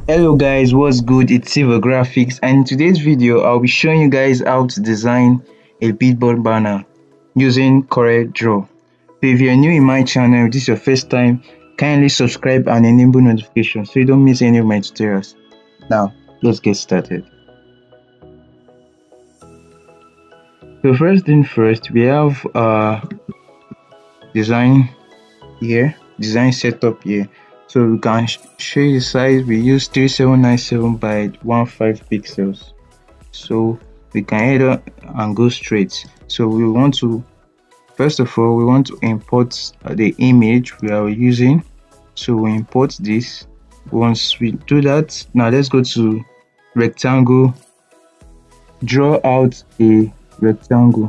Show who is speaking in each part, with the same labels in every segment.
Speaker 1: Hello guys, what's good? It's Silver Graphics, and in today's video I'll be showing you guys how to design a billboard banner using CorelDRAW. So if you're new in my channel, this is your first time, kindly subscribe and enable notifications so you don't miss any of my tutorials. Now let's get started. So first thing first, we have design here, design setup here. So we can show you the size. We use 3797 by 15 pixels. So we can head on and go straight. So we want to, first of all, we want to import the image we are using. So we import this. Once we do that, now let's go to rectangle, draw out a rectangle.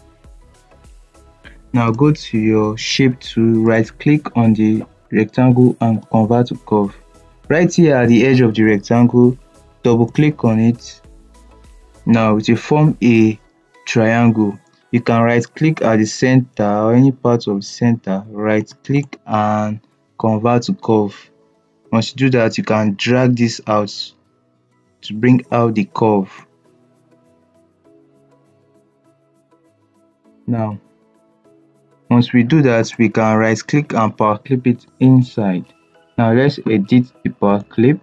Speaker 1: Now go to your shape tool, right click on the rectangle and convert to curve. Right here at the edge of the rectangle, double click on it. Now to form a triangle, you can right click at the center or any part of the center, right click and convert to curve. Once you do that, you can drag this out to bring out the curve. Now once we do that, we can right click and power clip it inside. Now let's edit the power clip.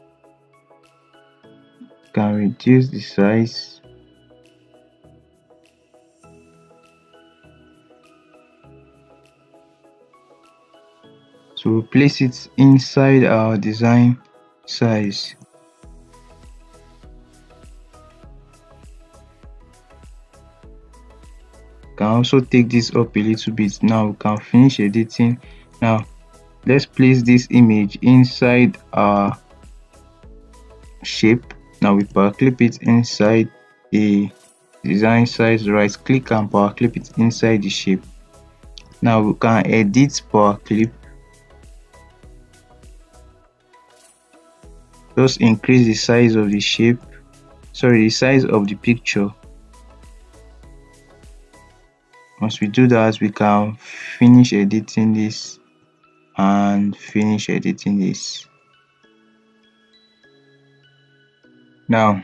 Speaker 1: Can reduce the size. So we'll place it inside our design size. Can also take this up a little bit. Now we can finish editing. Now let's place this image inside our shape. Now we power clip it inside the design size, right click and power clip it inside the shape. Now we can edit power clip. Just increase the size of the shape, the size of the picture. Once we do that, we can finish editing this and finish editing this. Now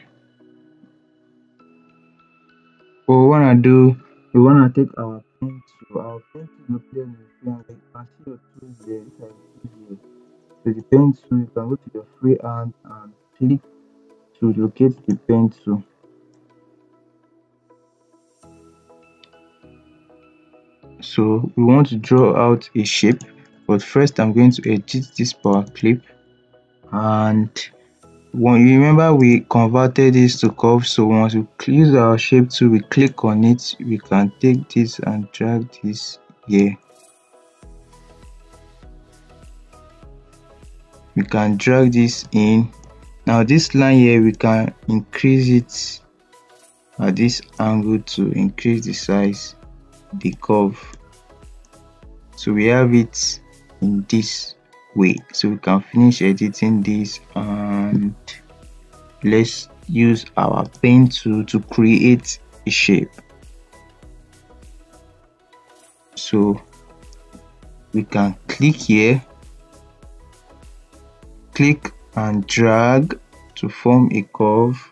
Speaker 1: what we wanna do, we wanna take our pen tool. Our pen tool located in the free hand. You can see your tools there. So the pen tool, you can go to your free hand and click to locate the pen tool. So we want to draw out a shape, but first I'm going to edit this power clip. And when you remember, we converted this to curve, so once we use our shape tool, we click on it, we can take this and drag this here. We can drag this in. Now this line here, we can increase it at this angle to increase the size, the curve. So we have it in this way. So we can finish editing this and let's use our pen tool to create a shape. So we can click here, click and drag to form a curve.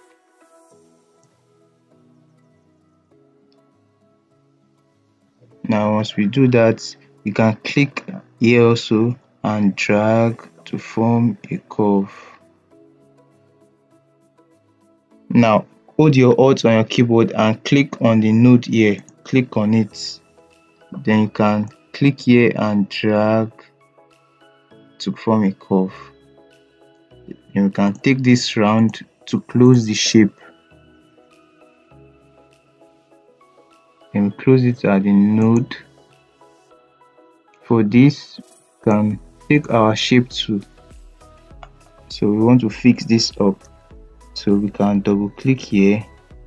Speaker 1: Now once we do that, you can click here also and drag to form a curve. Now hold your Alt on your keyboard and click on the node here, click on it. Then you can click here and drag to form a curve. And you can take this round to close the shape. And close it at the node. For this, we can take our shape tool. So we want to fix this up. So we can double click here.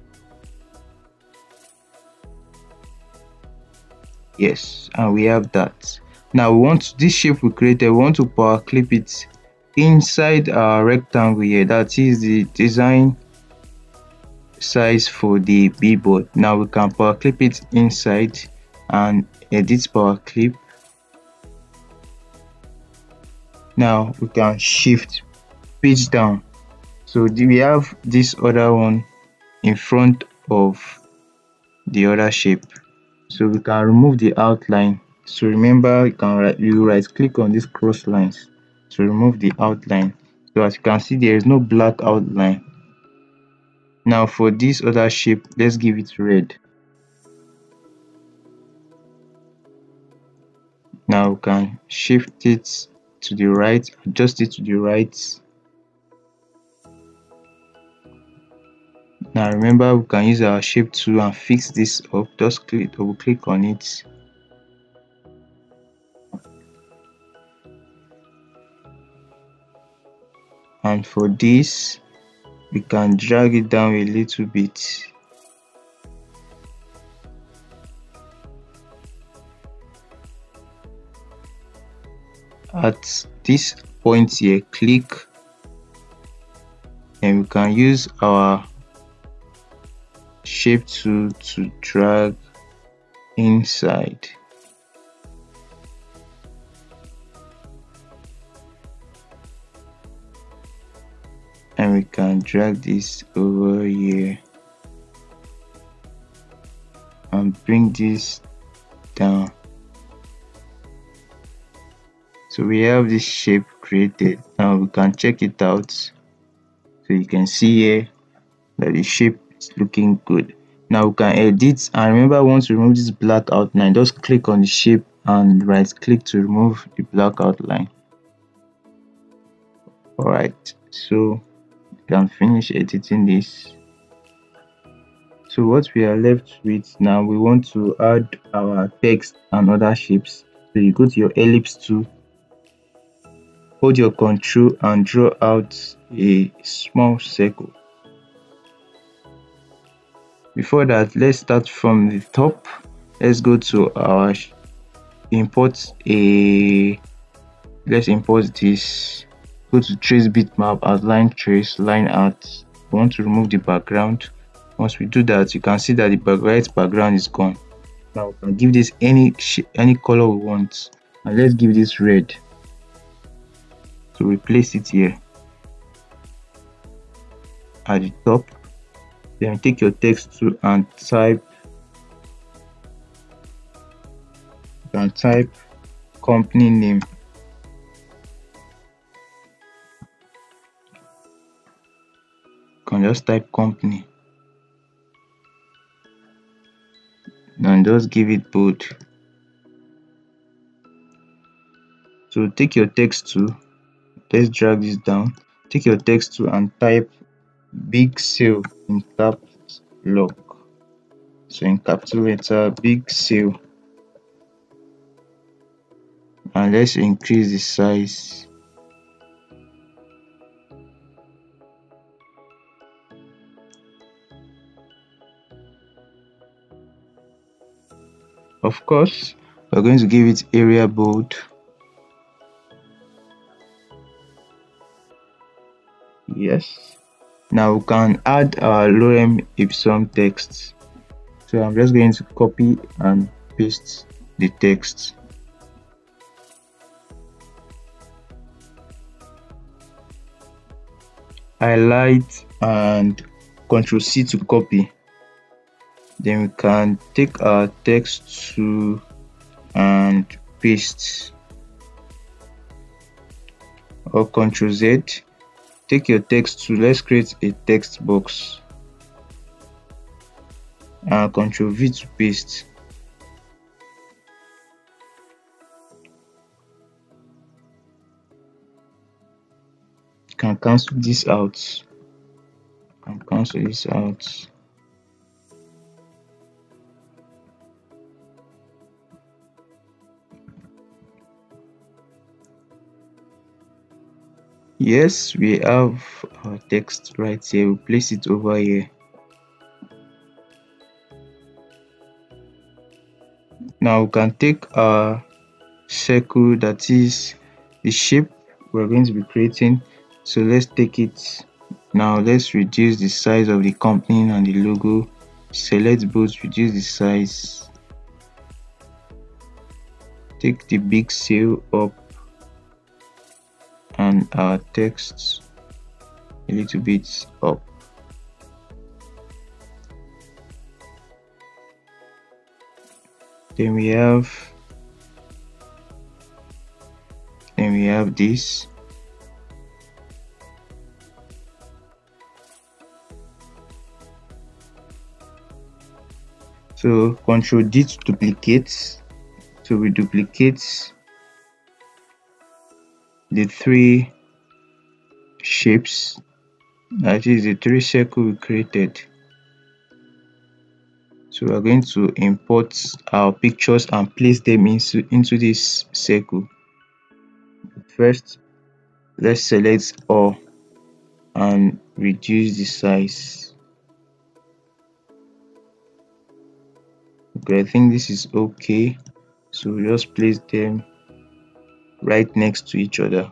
Speaker 1: Yes, and we have that. Now we want this shape we created, we want to power clip it inside our rectangle here. That is the design size for the billboard. Now we can power clip it inside and edit power clip. Now we can shift page down. So we have this other one in front of the other shape. So we can remove the outline. So remember, you right click on these cross lines to remove the outline. So as you can see, there is no black outline. Now for this other shape, let's give it red. Now we can shift it to the right, adjust it to the right. Now remember, we can use our shape tool and fix this up. Just double click on it. And for this, we can drag it down a little bit. At this point here, click, and we can use our shape tool to drag inside. And we can drag this over here and bring this down. So we have this shape created. Now we can check it out. So you can see here that the shape is looking good. Now we can edit, and remember, once you remove this black outline, just click on the shape and right click to remove the black outline. Alright, so you can finish editing this. So what we are left with now, we want to add our text and other shapes. So you go to your ellipse tool, hold your control and draw out a small circle. Before that, let's start from the top. Let's go to our let's import this. Go to trace bitmap, outline trace, line art. We want to remove the background. Once we do that, you can see that the right background is gone. Now we can give this any color we want, and let's give this red. So we place it here at the top. Then take your text tool and type company name. You can just type company and just give it bold. So take your text tool, let's drag this down. Take your text tool and type big sale in caps lock. So in capital letter, big sale, and let's increase the size. Of course, we're going to give it area bold. Yes. Now we can add our lorem ipsum text. So I'm just going to copy and paste the text. Highlight and Ctrl C to copy. Then we can take our text tool and paste, or Ctrl Z. Take your text tool, let's create a text box, and Ctrl V to paste. You can cancel this out. Yes, we have our text right here. We'll place it over here. Now we can take our circle, that is the shape we're going to be creating. So let's take it. Now let's reduce the size of the company and the logo. Select both, reduce the size. Take the big sale up and our text little bit up. Then we have this. So Control D to duplicate. So we duplicate the 3 shapes, that is the 3 circles we created. So we are going to import our pictures and place them into this circle. First, let's select all and reduce the size. Okay, I think this is okay. So we just place them right next to each other.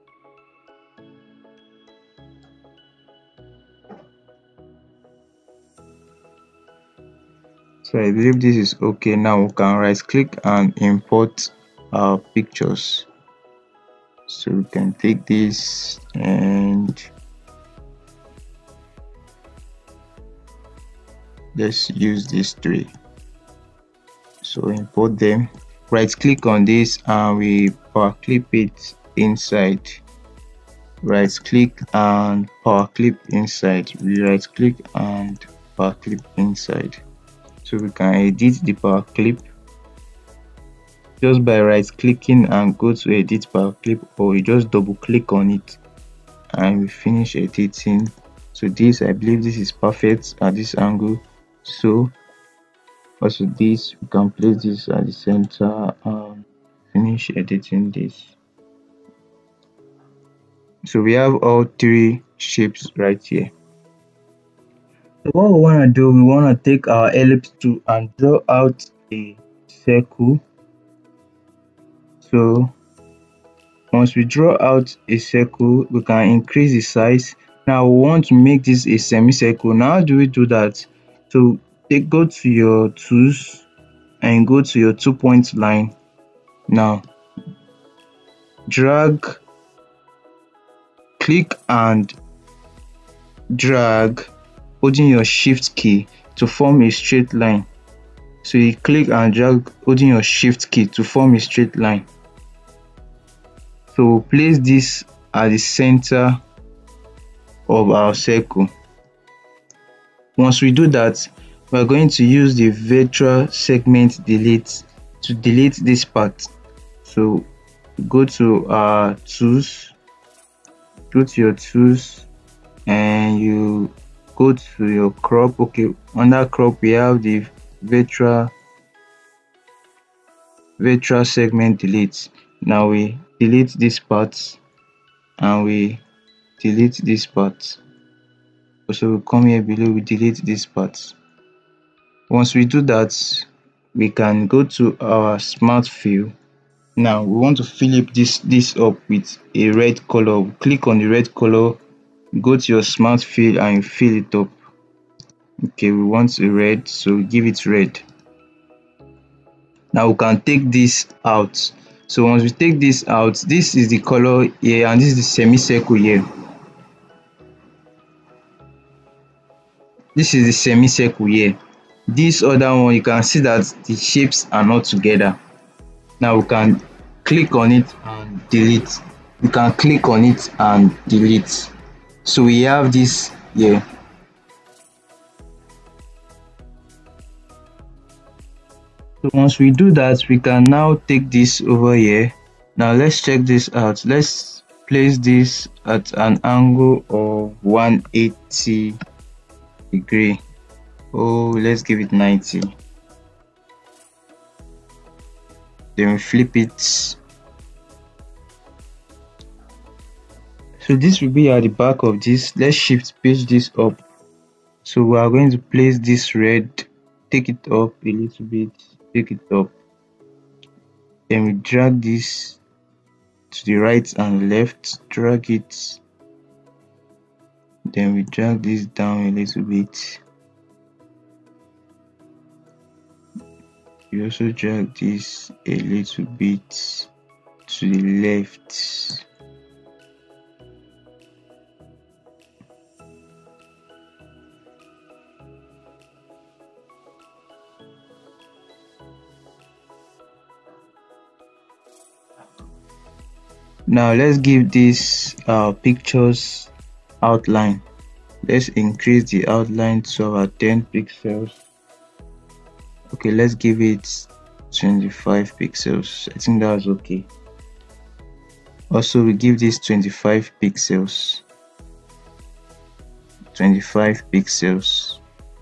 Speaker 1: So I believe this is okay. Now we can right click and import our pictures. So we can take this and let's use these 3. So import them, right click on this and we power clip it inside. Right click and power clip inside. We right click and power clip inside. So we can edit the power clip just by right clicking and go to edit power clip, or you just double click on it and we finish editing. So this, I believe this is perfect at this angle. So also this, we can place this at the center and finish editing this. So we have all 3 shapes right here. So what we want to do, we want to take our ellipse tool and draw out a circle. So once we draw out a circle, we can increase the size. Now we want to make this a semicircle. Now how do we do that? So go to your tools and go to your 2-point line. Now click and drag holding your shift key to form a straight line. So you click and drag holding your shift key to form a straight line. So place this at the center of our circle. Once we do that, we are going to use the virtual segment delete to delete this part. So go to our tools, go to your tools and you go to your crop. Okay, under crop we have the virtual segment delete. Now we delete this part and we delete this part. Also we come here below, we delete this part. Once we do that, we can go to our smart fill. Now we want to fill up this up with a red color. Click on the red color, go to your smart fill and fill it up. Okay, we want a red, so give it red. Now we can take this out. So once we take this out, this is the color here and this is the semicircle here. This is the semicircle here. This other one, you can see that the shapes are not together. Now we can click on it and delete. We can click on it and delete. So we have this here. So once we do that, we can now take this over here. Now let's check this out. Let's place this at an angle of 180 degree. Oh, let's give it 90. Then we flip it. So this will be at the back of this. Let's shift page this up. So we are going to place this red, take it up a little bit, take it up. Then we drag this to the right and left, drag it. Then we drag this down a little bit. You also drag this a little bit to the left. Now let's give this pictures outline. Let's increase the outline to our 10 pixels. Okay, let's give it 25 pixels. I think that's okay. Also, we give this 25 pixels. 25 pixels.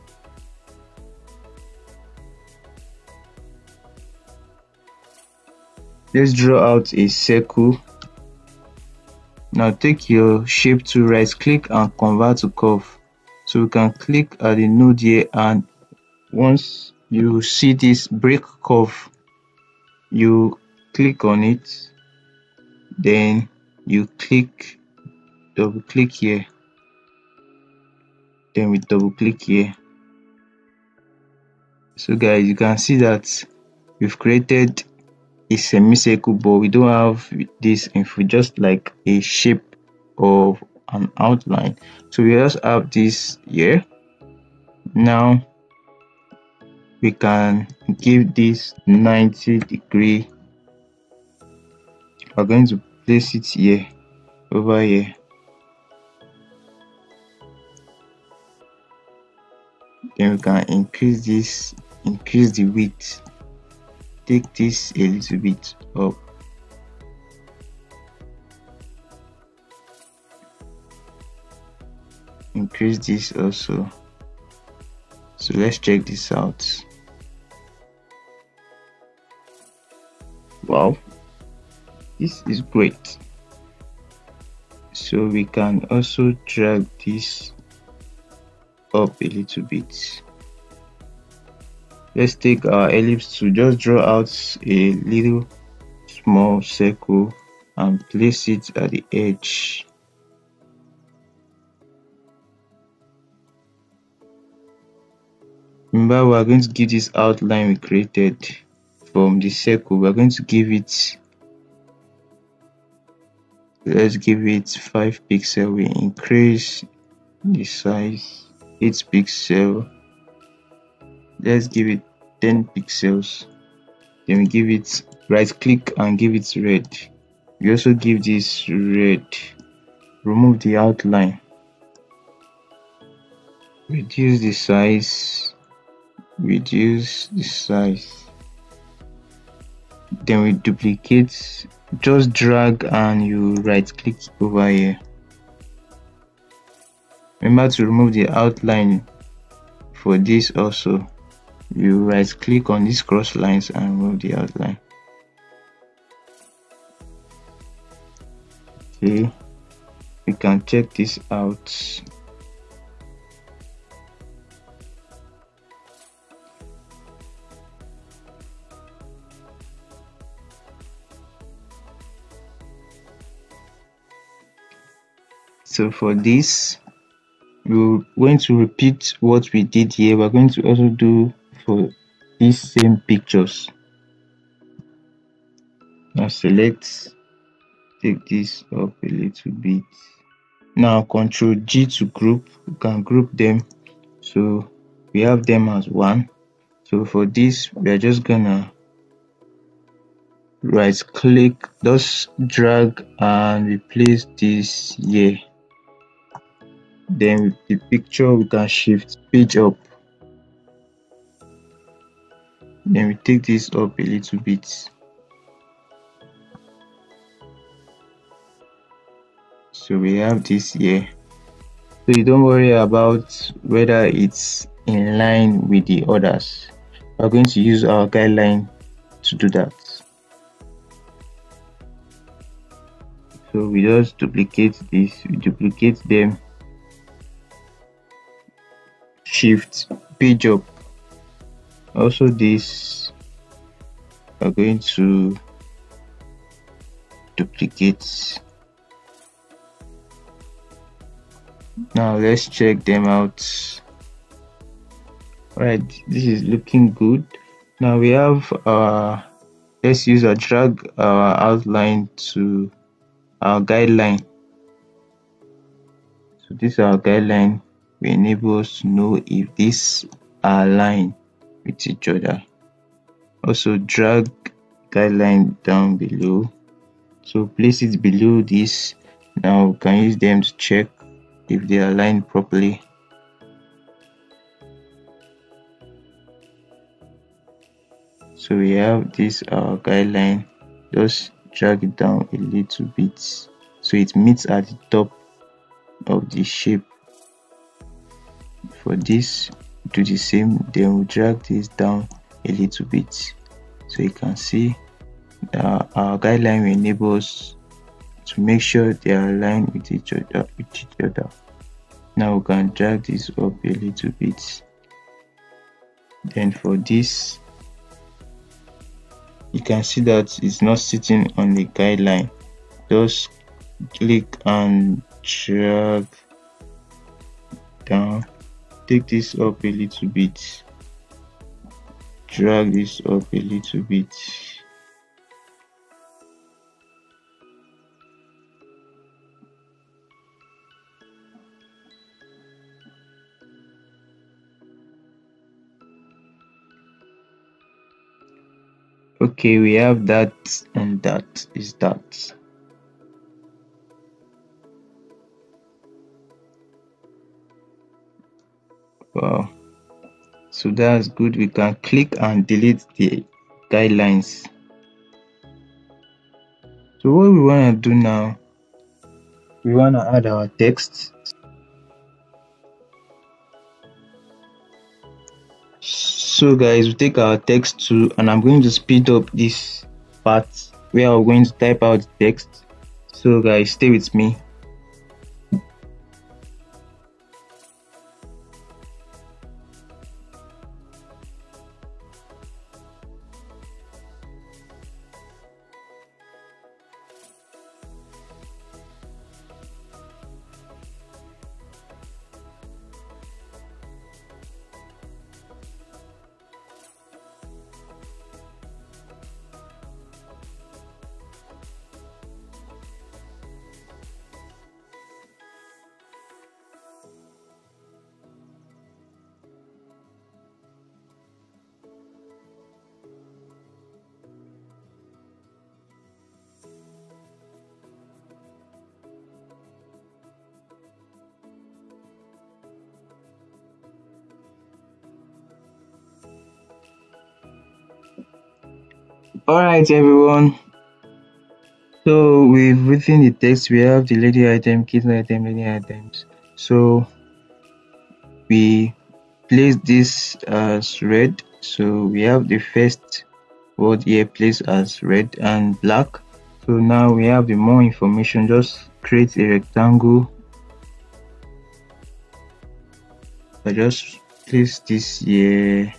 Speaker 1: Let's draw out a circle. Now take your shape tool, right click and convert to curve. So we can click at the node here, and once you see this break curve, you click on it, then you double click here, then we double click here. So guys, you can see that we've created a semicircle, but we don't have this info, just like a shape of an outline. So we just have this here. Now we can give this 90-degree. We're going to place it here, over here. Then we can increase this, increase the width, take this a little bit up. Increase this also. So let's check this out. Wow, this is great. So we can also drag this up a little bit. Let's take our ellipse to just draw out a little small circle and place it at the edge. Remember, we are going to give this outline we created from the circle, we are going to give it, let's give it 5 pixels. We increase the size 8 pixels. Let's give it 10 pixels. Then we give it, right click and give it red. We also give this red. Remove the outline, reduce the size, reduce the size. Then we duplicate, just drag and you right click over here. Remember to remove the outline for this also. You right click on these cross lines and remove the outline. Okay, we can check this out. So for this, we're going to repeat what we did here. We're going to also do for these same pictures. Now select, take this up a little bit. Now Ctrl G to group. We can group them, so we have them as one. So for this, we are just gonna right click, just drag and replace this here. Then with the picture, we can shift page up. Then we take this up a little bit. So we have this here. So you don't worry about whether it's in line with the others. We're going to use our guideline to do that. So we just duplicate this, we duplicate them, shift page up. Also this, we're going to duplicate. Now let's check them out. Right, this is looking good. Now we have let's use a drag our outline to our guideline. So this is our guideline. We enable us to know if these are aligned with each other. Also drag guideline down below. So place it below this. Now we can use them to check if they are aligned properly. So we have this our guideline. Just drag it down a little bit so it meets at the top of the shape. For this, do the same, then we drag this down a little bit so you can see our guideline will enable us to make sure they are aligned with each other. Now we can drag this up a little bit. Then for this, you can see that it's not sitting on the guideline. Just click and drag down. Take this up a little bit. Drag this up a little bit. Okay, we have that, and that is that. Wow, so that's good. We can click and delete the guidelines. So what we want to do now, we want to add our text. So guys, we take our text tool, and I'm going to speed up this part where we're going to type out the text. So guys, stay with me. Alright everyone, so we've written the text. We have the lady item, kids item, lady items. So we place this as red. So we have the first word here placed as red and black. So now we have the more information. Just create a rectangle. I just place this here,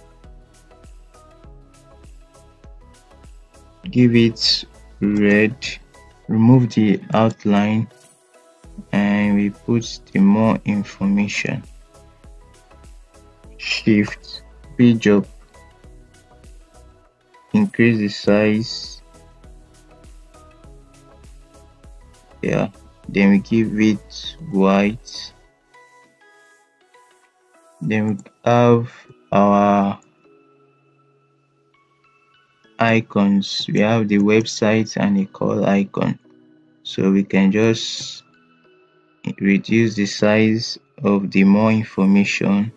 Speaker 1: give it red, remove the outline, and we put the more information. Shift page up, increase the size. Yeah, then we give it white. Then we have our icons. We have the website and a call icon. So we can just reduce the size of the more information.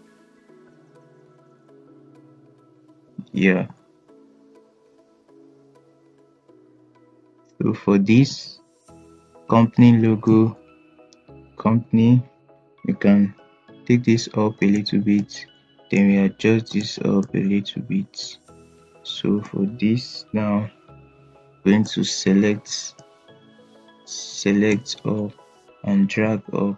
Speaker 1: Yeah. So for this company logo, company, we can take this up a little bit, then we adjust this up a little bit. So for this now, I'm going to select up and drag up.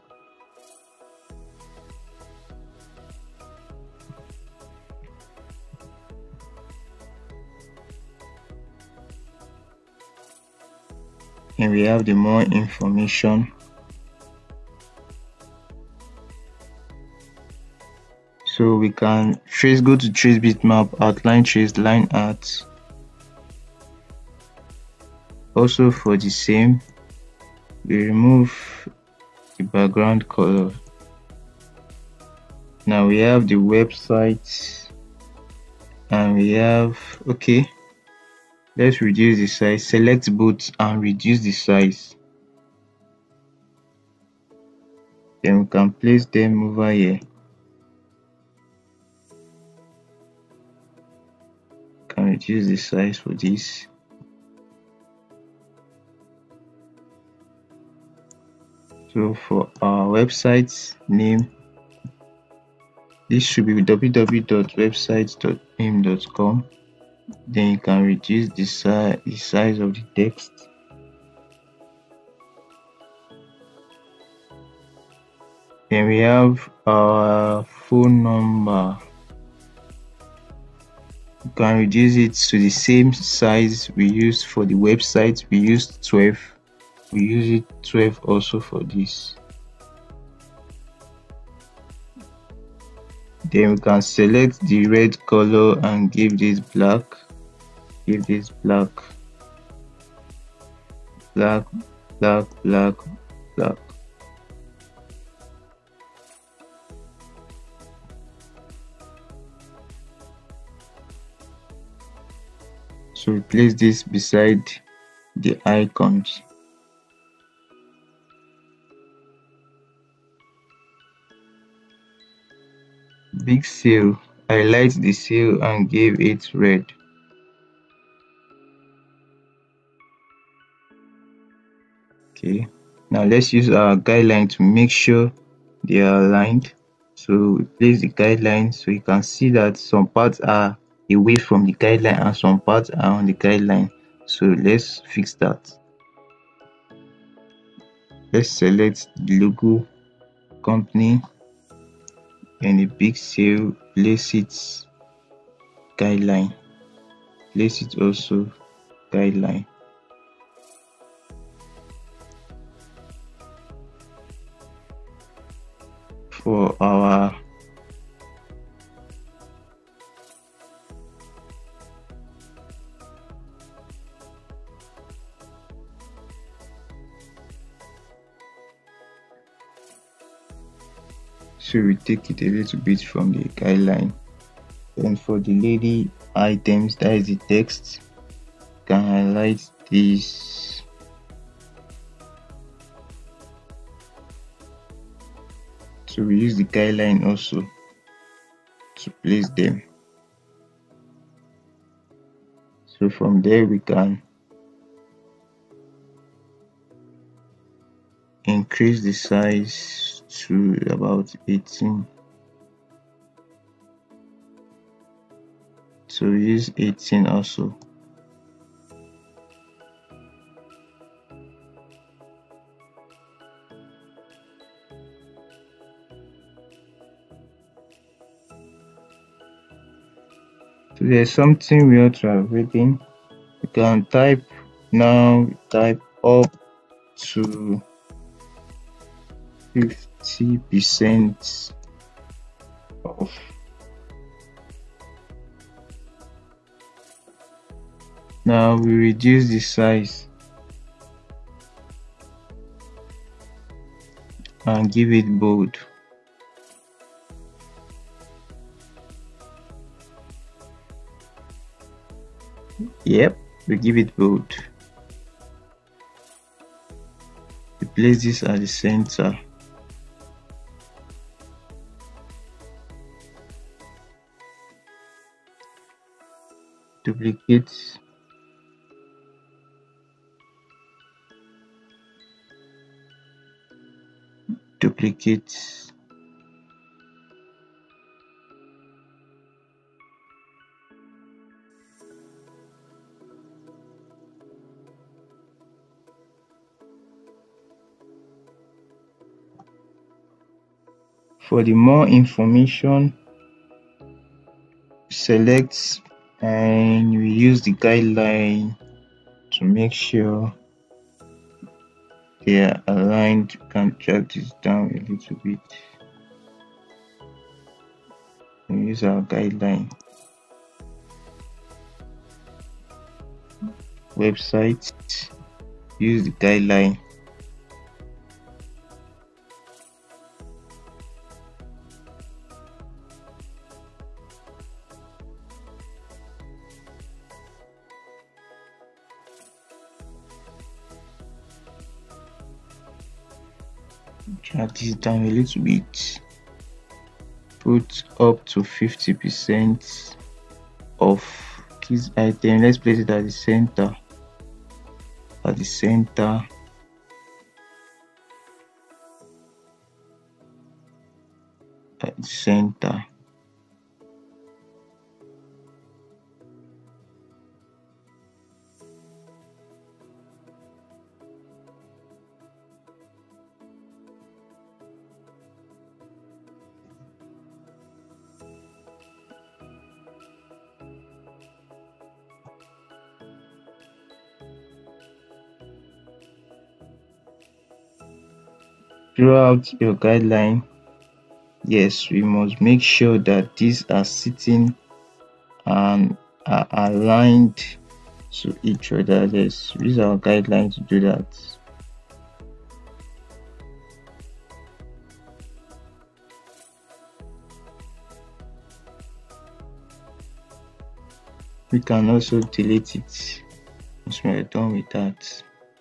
Speaker 1: And we have the more information. So we can go to trace bitmap, outline trace, line art. Also for the same, we remove the background color. Now we have the website, and we have, okay, Let's reduce the size. Select both and reduce the size. Then we can place them over here. Can reduce the size for this. So for our website name, this should be www.websites.im.com. Then you can reduce the size of the text. Then we have our phone number. You can reduce it to the same size we used for the website. We used 12. We use it 12 also for this. Then we can select the red color and give this black. Give this black, black, black, black, black. So we place this beside the icons. Big seal. Highlight the seal and give it red. Okay. Now let's use our guideline to make sure they are aligned. So we place the guideline so you can see that some parts are away from the guideline and some parts are on the guideline. So let's fix that. Let's select the logo company and the big seal, place it guideline, place it also guideline. For our so we take it a little bit from the guideline. And for the lady items, that is the text, can highlight this. So we use the guideline also to place them. So from there we can increase the size to about 18. So we use 18 also. So there's something we ought to have written. You can type now, type up to 50% off. Now we reduce the size and give it bold. Yep, we give it bold. We place this at the center. Duplicate. Duplicate. For the more information, select and we use the guideline to make sure they are aligned. You can drag this down a little bit. We use our guideline. Website, use the guideline. drag this down a little bit, put up to 50% of this item. Let's place it at the center, at the center. At the center. Throughout your guideline, yes, we must make sure that these are sitting and are aligned to each other. Yes, use our guideline to do that. We can also delete it once we are done with that.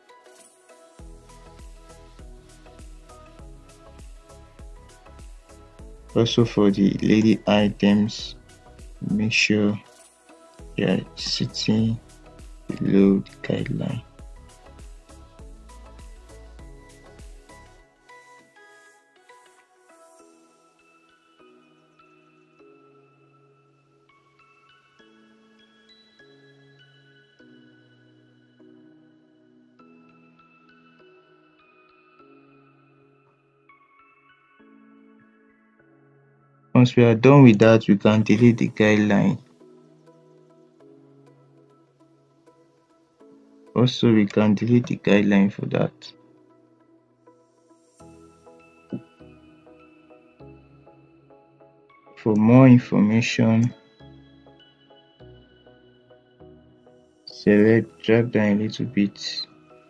Speaker 1: Also for the lady items, make sure they are sitting below the guideline. Once we are done with that, we can delete the guideline. Also, we can delete the guideline for that. For more information, select, drag down a little bit.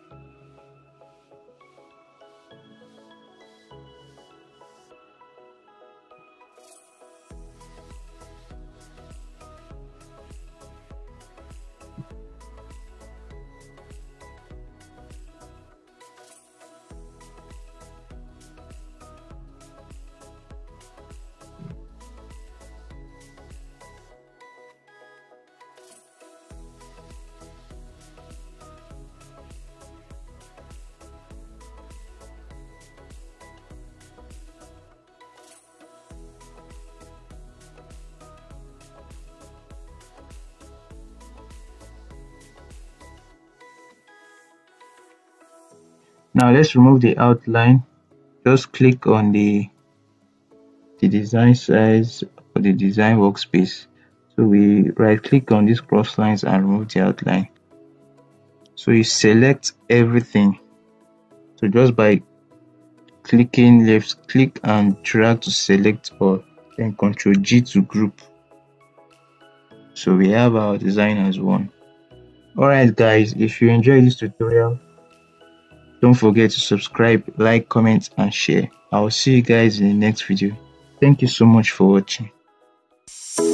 Speaker 1: Now let's remove the outline. Just click on the design size or the design workspace. So we right click on these cross lines and remove the outline. So you select everything. So just by clicking left click and drag to select all, then Ctrl G to group. So we have our design as one. Alright guys, if you enjoyed this tutorial, don't forget to subscribe, like, comment and share. I will see you guys in the next video. Thank you so much for watching.